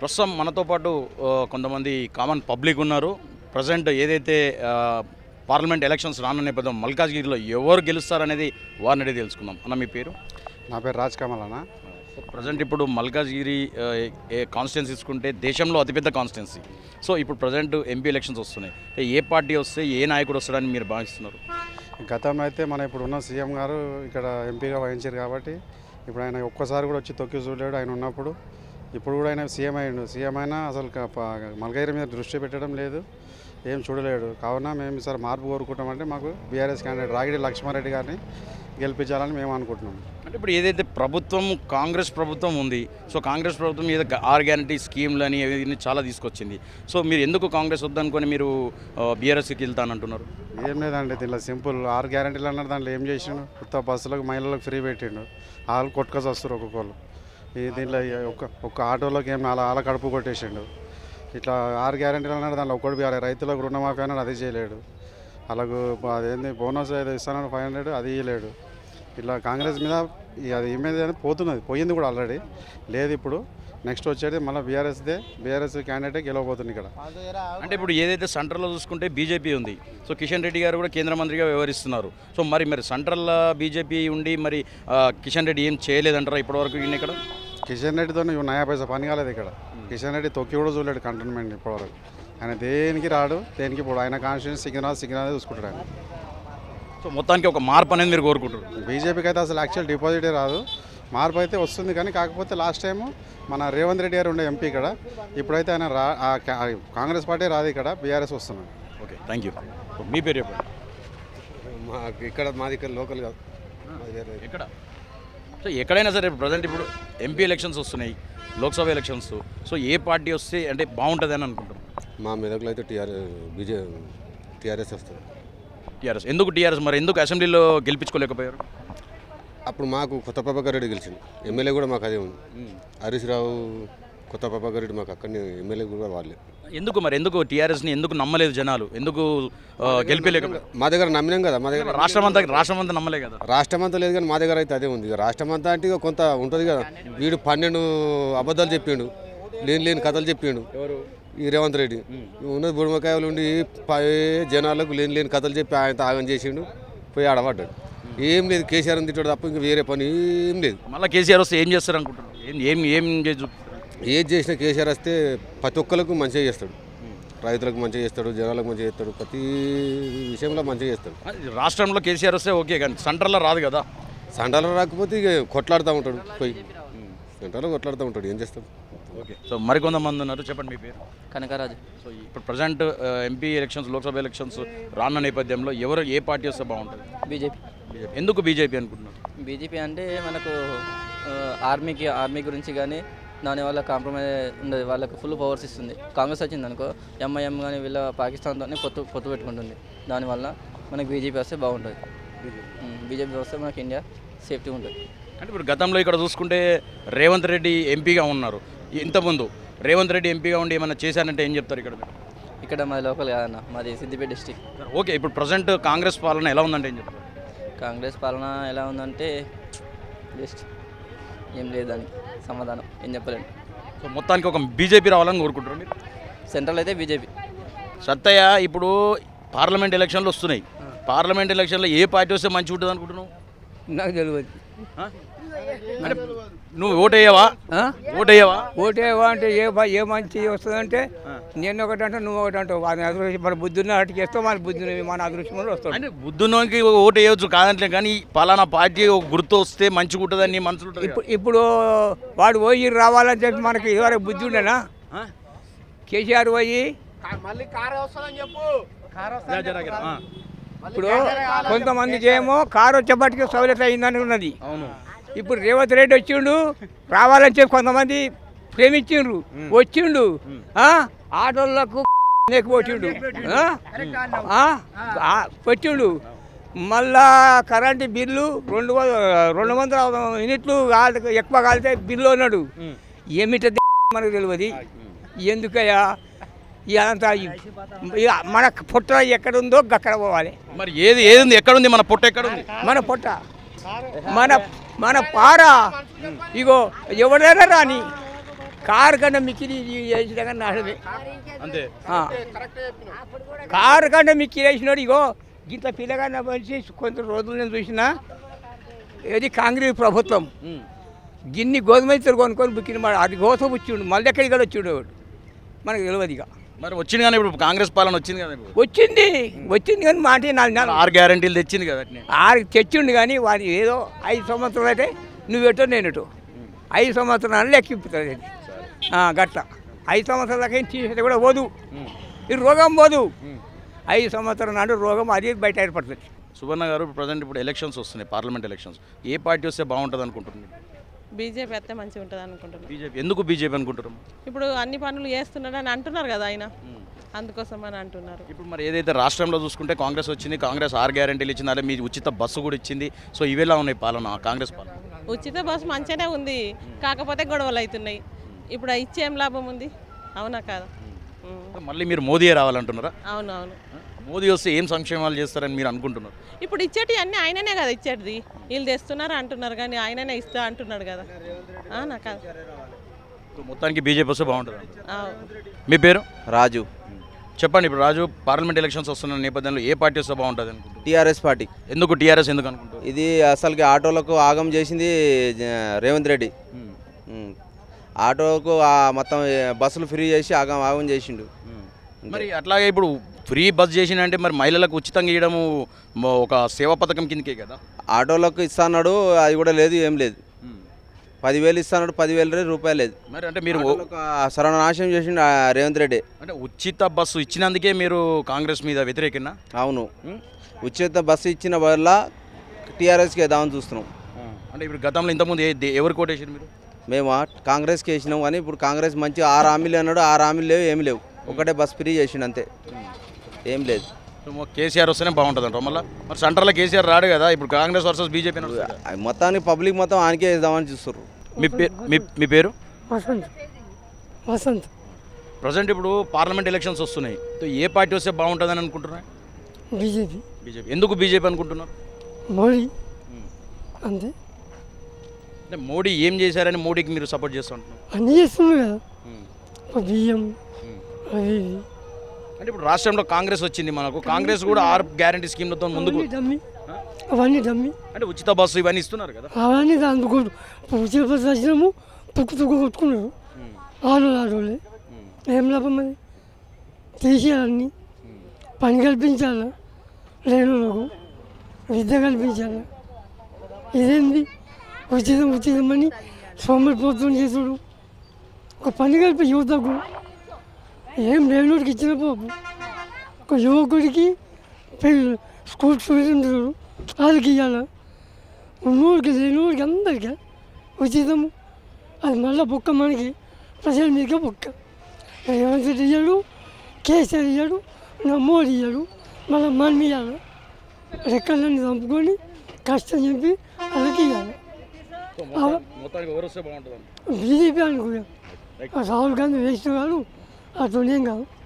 ప్రస్తుతం మనతో పాటు కొంతమంది కామన్ పబ్లిక్ ఉన్నారు. ప్రజెంట్ ఏదైతే పార్లమెంట్ ఎలక్షన్స్ రానున్న నేపథ్యం మల్కాజ్గిరిలో ఎవరు గెలుస్తారనేది వారిని అడిగి తెలుసుకుందాం. అన్న మీ పేరు? నా పేరు రాజ్ కమల్ అన్న. ప్రజెంట్ ఇప్పుడు మల్కాజ్గిరి కాన్స్టిట్యున్సీ తీసుకుంటే దేశంలో అతిపెద్ద కాన్స్టిట్యున్సీ. సో ఇప్పుడు ప్రజెంట్ ఎంపీ ఎలక్షన్స్ వస్తున్నాయి. ఏ పార్టీ వస్తే ఏ నాయకుడు వస్తాడని మీరు భావిస్తున్నారు? గతంలో అయితే మన ఇప్పుడు ఉన్న సీఎం గారు ఇక్కడ ఎంపీగా వహించారు కాబట్టి ఇప్పుడు ఆయన ఒక్కసారి కూడా వచ్చి తొక్కి చూడలేడు. ఆయన ఉన్నప్పుడు ఇప్పుడు కూడా ఆయన సీఎం అయ్యిండు. సీఎం అయినా అసలు మల్కాజ్గిరి మీద దృష్టి పెట్టడం లేదు, ఏం చూడలేడు. కావున మేము ఈసారి మార్పు కోరుకుంటామంటే మాకు బీఆర్ఎస్ క్యాండిడేట్ రాగిడి లక్ష్మారెడ్డి గారిని గెలిపించాలని మేము అనుకుంటున్నాం. అంటే ఇప్పుడు ఏదైతే ప్రభుత్వం కాంగ్రెస్ ప్రభుత్వం ఉంది, సో కాంగ్రెస్ ప్రభుత్వం ఏదో 6 గ్యారంటీ స్కీమ్లు అని ఇవన్నీ చాలా తీసుకొచ్చింది. సో మీరు ఎందుకు కాంగ్రెస్ వద్దనుకొని మీరు బీఆర్ఎస్కి వెళ్తానంటున్నారు? ఏం లేదండి, దీంట్లో సింపుల్ 6 గ్యారంటీలు అన్నారు. దాంట్లో ఏం చేసిండు? కొత్త బస్సులకు మహిళలకు ఫ్రీ పెట్టిండు. వాళ్ళు కొట్టుకొని వస్తారు ఒక్కొక్కరు. దీంట్లో ఒక్క ఆటోలోకి ఏం వాళ్ళ కడుపు కొట్టేసిండు. ఇట్లా 6 గ్యారంటీలు అన్నాడు, దాంట్లో ఒక్కటి బీఆర్ రైతులకు రుణమాఫీ అన్నాడు, అది చేయలేడు. అలాగూ అదేంది బోనస్ ఏదో ఇస్తాను 500 అది ఇవ్వలేడు. ఇట్లా కాంగ్రెస్ మీద అది ఏమైంది పోతున్నది, పోయింది కూడా ఆల్రెడీ లేదు. ఇప్పుడు నెక్స్ట్ వచ్చేది మళ్ళీ బీఆర్ఎస్ క్యాండిడేటే గెలవబోతుంది ఇక్కడ. అంటే ఇప్పుడు ఏదైతే సెంట్రల్లో చూసుకుంటే బీజేపీ ఉంది, సో కిషన్ రెడ్డి గారు కూడా కేంద్ర మంత్రిగా వ్యవహరిస్తున్నారు. సో మరి సెంట్రల్ బీజేపీ ఉండి మరి కిషన్ రెడ్డి ఏం చేయలేదంటారా ఇప్పటివరకు? ఇక్కడ కిషన్ రెడ్డితో నయా పైసా పని కాలేదు ఇక్కడ. కిషన్ రెడ్డి తొక్కి కూడా చూడలేడు కంటోన్మెంట్ ఇప్పటివరకు. ఆయన దేనికి రాడు, దేనికి పోడు. ఆయన కాన్స్టిట్యూన్సీ సిగ్నల్ చూసుకుంటాడు ఆయన. సో మొత్తానికి ఒక మార్పు అనేది మీరు కోరుకుంటారు? బీజేపీకి అయితే అసలు యాక్చువల్ డిపాజిటే రాదు. మార్పు అయితే వస్తుంది, కానీ కాకపోతే లాస్ట్ టైము మన రేవంత్ రెడ్డి గారు ఉండే ఎంపీ ఇక్కడ. ఇప్పుడైతే ఆయన కాంగ్రెస్ పార్టీ రాదు, ఇక్కడ బీఆర్ఎస్ వస్తున్నాడు. Okay, thank you. మీ పేరు చెప్పండి. మాది ఇక్కడ లోకల్ కాదు, ఎక్కడ? సో ఎక్కడైనా సరే ప్రజెంట్ ఇప్పుడు ఎంపీ ఎలక్షన్స్ వస్తున్నాయి, లోక్సభ ఎలక్షన్స్. సో ఏ పార్టీ వస్తే అంటే బాగుంటుంది అని అనుకుంటాం? మా మెదక్లో అయితే టీఆర్ఎస్ వస్తుంది. టీఆర్ఎస్ ఎందుకు? టీఆర్ఎస్ మరి ఎందుకు అసెంబ్లీలో గెలిపించుకోలేకపోయారు? అప్పుడు మాకు కొత్త ప్రభాకర్ రెడ్డి గెలిచింది, ఎమ్మెల్యే కూడా మాకు అదే ఉంది. హరీష్ రావు, కొత్త ప్రభాకర్ రెడ్డి మాకు అక్కడనే ఎమ్మెల్యే కూడా వాళ్ళే. ఎందుకు టీఆర్ఎస్ని ఎందుకు నమ్మలేదు జనాలు? ఎందుకు గెలిపలేకపోయారు? మా దగ్గర నమ్మినాం కదా, మా దగ్గర రాష్ట్రమంతా నమ్మలే కదా. రాష్ట్రమంతా లేదు కానీ మా దగ్గర అయితే అదే ఉంది. రాష్ట్రమంతా అంటే కొంత ఉంటుంది కదా. వీడు 12 అబద్ధాలు చెప్పిండు, లేని కథలు చెప్పిండు ఈ రేవంత్ రెడ్డి. ఉన్నది బుడమకాయలు ఉండి జనాలకు లేని కథలు చెప్పి ఆయన ఆగం చేసిండు, పోయి ఆడబడ్డాడు. ఏం లేదు, కేసీఆర్ తిట్టాడు తప్ప ఇంకా వేరే పని ఏం లేదు. మళ్ళీ కేసీఆర్ వస్తే ఏం చేస్తారు అనుకుంటున్నారు? ఏది చేసినా కేసీఆర్ వస్తే ప్రతి ఒక్కరికి మంచిగా చేస్తాడు. రైతులకు మంచిగా చేస్తాడు, జనాలకు మంచిగా చేస్తాడు, ప్రతి విషయంలో మంచిగా చేస్తాడు. రాష్ట్రంలో కేసీఆర్ వస్తే ఓకే, కానీ సెంట్రల్లో రాదు కదా. సెంట్రల్లో రాకపోతే ఇక కొట్లాడుతూ ఉంటాడు, పోయి సెంట్రల్లో కొట్లాడుతూ ఉంటాడు, ఏం చేస్తాడు. ఓకే, సో మరికొంతమంది ఉన్నారు, చెప్పండి మీ పేరు? కనకరాజు. సో ఇప్పుడు present MP elections, Lok Sabha elections రానున్న నేపథ్యంలో ఏ పార్టీ వస్తే బాగుంటుంది? బీజేపీ. ఎందుకు బీజేపీ అనుకుంటున్నారు? బీజేపీ అంటే మనకు ఆర్మీ గురించి కానీ దానివల్ల కాంప్రమైజ్ ఉండదు, వాళ్ళకు ఫుల్ పవర్స్ ఇస్తుంది. కాంగ్రెస్ వచ్చింది అనుకో, ఎంఐఎం కానీ వీళ్ళ పాకిస్తాన్తోనే పొత్తు పెట్టుకుంటుంది. దానివల్ల మనకు బీజేపీ వస్తే బాగుంటుంది. బీజేపీ వస్తే మనకు ఇండియా సేఫ్టీ ఉంటుంది. అంటే ఇప్పుడు గతంలో ఇక్కడ చూసుకుంటే రేవంత్ రెడ్డి ఎంపీగా ఉన్నారు. ఇంతకుముందు రేవంత్ రెడ్డి ఎంపీగా ఉండి ఏమైనా చేశారంటే ఏం చెప్తారు? ఇక్కడ మాది లోకల్ కాదన్న, మాది సిద్దిపేట డిస్టిక్. ఓకే, ఇప్పుడు ప్రజెంట్ కాంగ్రెస్ పాలన ఎలా ఉందంటే ఏం చెప్తారు? కాంగ్రెస్ పాలన ఎలా ఉందంటే జస్ట్ ఏం లేదు, దానికి సమాధానం ఏం చెప్పలేను. సో మొత్తానికి ఒక బీజేపీ రావాలని కోరుకుంటారు మీరు? సెంట్రల్ అయితే బీజేపీ. సత్తయ్య, ఇప్పుడు పార్లమెంట్ ఎలక్షన్లు వస్తున్నాయి. పార్లమెంట్ ఎలక్షన్లో ఏ పార్టీ వస్తే మంచిగా ఉంటుంది అనుకుంటున్నావు? నాకు తెలియదు. అంటే నువ్వు ఓటేయవా? ఓటేయవా అంటే ఏ మంచి వస్తుందంటే నేను ఒకటి అంటే నువ్వు ఒకటి అంటావు. మన అదృష్టం, మన బుద్ధున్న అటు చేస్తావు, మన బుద్ధి మన అదృష్టం వస్తాడు. అంటే బుద్ధున్నోనికి ఓటేయవచ్చు కాదంటే, కానీ పలానా పార్టీ ఒక గుర్తు వస్తే మంచిగా ఉంటుందని నీ మనసులో. ఇప్పుడు వాడు పోయి రావాలని చెప్పి మనకి ఇదివరకు బుద్ధి ఉండేనా? కేసీఆర్ పోయి మళ్ళీ కారు వస్తుందని చెప్పు. ఇప్పుడు కొంతమందికి ఏమో కారు వచ్చేపటికి సౌలత అయిందని ఉన్నది. ఇప్పుడు రేవంత్ రెడ్డి వచ్చిండు, రావాలని చెప్పి కొంతమంది ప్రేమించిండ్రు, వచ్చిండు, ఆటోలకు వచ్చిండు. మళ్ళా కరెంటు బిల్లు 200 యూనిట్లు ఎక్కువ కాలితే బిల్లు అన్నాడు. ఏమిట మనకు తెలియదు. ఎందుకయ్యా ఇదంతా? మన పొట్ట ఎక్కడుందో అక్కడ పోవాలి. మరి ఏది ఉంది? ఎక్కడుంది మన పొట్ట? ఎక్కడుంది మన పొట్ట? మన పార. ఇగో ఎవరైనా రాని కారు కన్నా మిక్కిలి వేసినా కానీ నాశనమే. అంతే. కారు కన్నా మిక్కిలి వేసినాడు. ఇగో ఇంత పిల్లగాన్న మనిషి కొంత రోజులు నేను చూసిన ఏది కాంగ్రెస్ ప్రభుత్వం గిన్ని గోధుమ ఇతరు కొనుక్కొని బుక్కిన మాట అది గోస వచ్చిండు. మళ్ళీ ఎక్కడికి వచ్చిండు మనకు తెలియదు. ఇక మరి వచ్చింది కానీ ఇప్పుడు కాంగ్రెస్ పాలన వచ్చింది కదా, వచ్చింది కానీ మాట 4 నెలలు 6 గ్యారెంటీలు తెచ్చింది కదా. 6 తెచ్చిండు కానీ వాడి ఏదో 5 సంవత్సరాలు అయితే నువ్వెటో నేనెటో 5 సంవత్సరాలు లెక్కింపుతుంది గట్ల. 5 సంవత్సరాల దాకా తీసేస్తే కూడా పోదు, ఈ రోగం పోదు. 5 సంవత్సరాల నాడు రోగం అది బయట ఏర్పడుతుంది. సువర్ణ గారు ప్రజెంట్ ఇప్పుడు ఎలక్షన్స్ వస్తున్నాయి, పార్లమెంట్ ఎలక్షన్స్. ఏ పార్టీ వస్తే బాగుంటుంది అనుకుంటున్నారు? బీజేపీ అయితే మంచిగా ఉంటుంది అనుకుంటున్నాను. బీజేపీ. ఎందుకు బీజేపీ అనుకుంటారు? ఇప్పుడు అన్ని పనులు చేస్తున్నాడని అంటున్నారు కదా ఆయన, అందుకోసం అని అంటున్నారు. ఇప్పుడు మరి ఏదైతే రాష్ట్రంలో చూసుకుంటే కాంగ్రెస్ వచ్చింది, కాంగ్రెస్ 6 గ్యారెంటీలు ఇచ్చింది, అదే మీ ఉచిత బస్సు కూడా ఇచ్చింది. సో ఇవేలా ఉన్నాయి పాలన, కాంగ్రెస్ పాలన? ఉచిత బస్సు మంచిగానే ఉంది, కాకపోతే గొడవలు అవుతున్నాయి. ఇప్పుడు ఇచ్చే ఏం లాభం ఉంది? అవునా కాదా? మళ్ళీ మీరు మోదీయే రావాలంటున్నారా? అవునవును. మోదీ వస్తే ఏం సంక్షేమాలు చేస్తారని మీరు అనుకుంటున్నారు? ఇప్పుడు ఇచ్చేటి అన్నీ ఆయననే కదా ఇచ్చేటిది. వీళ్ళు తెస్తున్నారు అంటున్నారు కానీ ఆయననే ఇస్తా అంటున్నాడు కదా. అవునా కాదు? మొత్తానికి బీజేపీ వస్తే బాగుంటుంది. అవు. మీ పేరు? రాజు. చెప్పండి. ఇప్పుడు రాజు, పార్లమెంట్ ఎలక్షన్స్ వస్తున్న నేపథ్యంలో ఏ పార్టీ వస్తే బాగుంటుంది అనుకుంటున్నారు? TRS party. ఎందుకు టీఆర్ఎస్ ఎందుకు అనుకుంటారు? ఇది అసలుకి ఆటోలకు ఆగం చేసింది రేవంత్ రెడ్డి. ఆటోకు మొత్తం బస్సులు ఫ్రీ చేసి ఆగం చేసిండు. మరి అట్లాగే ఇప్పుడు ఫ్రీ బస్ చేసినంటే మరి మహిళలకు ఉచితంగా ఇవ్వడము ఒక సేవా పథకం కిందకే కదా. ఆటోలకు ఇస్తాడు, అది కూడా లేదు, ఏం లేదు. 10,000 ఇస్తాడు, 10,000 రూపాయలు లేదు. మరి అంటే మీరు సర్వనాశనం చేసిండు రేవంత్ రెడ్డి. అంటే ఉచిత బస్సు ఇచ్చినందుకే మీరు కాంగ్రెస్ మీద వ్యతిరేకనా? అవును, ఉచిత బస్సు ఇచ్చిన వల్ల టీఆర్ఎస్కి వేద్దామని చూస్తున్నాం. అంటే ఇప్పుడు గతంలో ఇంతకుముందు ఎవరు కోటేసారు మీరు? మేము కాంగ్రెస్కి వేసినాం, కానీ ఇప్పుడు కాంగ్రెస్ మంచి 6 హామీలు అన్నాడు, 6 హామీలు లేవు, ఏమి లేవు. ఒకటే బస్ ఫ్రీ చేసిండు అంతే, ఏం లేదు. కేసీఆర్ వస్తేనే బాగుంటుంది అంటారు. మళ్ళీ మరి సెంటర్లో కేసీఆర్ రాడు కదా, ఇప్పుడు కాంగ్రెస్ వర్సెస్ బీజేపీ మొత్తానికి పబ్లిక్ మొత్తం ఆయనకే వేద్దామని చూస్తారు. మీ పేరు? వసంత్. ప్రజెంట్ ఇప్పుడు పార్లమెంట్ ఎలక్షన్స్ వస్తున్నాయి, ఏ పార్టీ వస్తే బాగుంటుందని అనుకుంటున్నారు? బీజేపీ. ఎందుకు బీజేపీ అనుకుంటున్నారు? మోడీ అంతే. అంటే మోడీ ఏం చేశారని మోడీకి మీరు సపోర్ట్ చేస్తుంటున్నారు? అన్నీ చేస్తున్నారు కదా, బియ్యం అవి. అంటే ఇప్పుడు రాష్ట్రంలో కాంగ్రెస్ వచ్చింది, మనకు కాంగ్రెస్ కూడా 6 గ్యారెంటీ స్కీమ్లతో ముందుకు. అవన్నీ డమ్మి. అంటే ఉచిత బస్సు ఇవన్నీ ఇస్తున్నారు కదా, అవన్నీ అందుకోడు. ఉచిత బస్సు వచ్చినాము, తుక్కు కొట్టుకున్నారు ఆడోళ్ళే. ఏం లాభం అది? తీసేయాలన్నీ, పని కల్పించాలా, లేనులకు విద్య కల్పించాలా. ఇదేంది ఉచితమని సోమరిపోతం చేసుడు. ఒక పని కలిపి యువతకు ఏం లేనోడికి ఇచ్చిన పాపం. ఒక యువకుడికి స్కూల్ స్టూడెంట్ ఉంటారు, వాళ్ళకి ఇవ్వాలి. ఉన్నోడికి లేనోడికి అందరికీ ఉచితము. అది మళ్ళీ బొక్క మనకి ప్రజల మీదకే బొక్క. రేవంత్ రెడ్డి ఇయ్యాడు, కేసీఆర్ ఇయ్యాడు, నా మోడీ ఇయ్యాడు, మళ్ళీ మనం ఇవ్వాలి. రెక్కలన్నీ చంపుకొని కష్టం చెప్పి వాళ్ళకి ఇవ్వాలి. బీజేపీ అనుకున్నాం. రాహుల్ గాంధీ వేస్ట్ కాదు, అతనేం కాదు.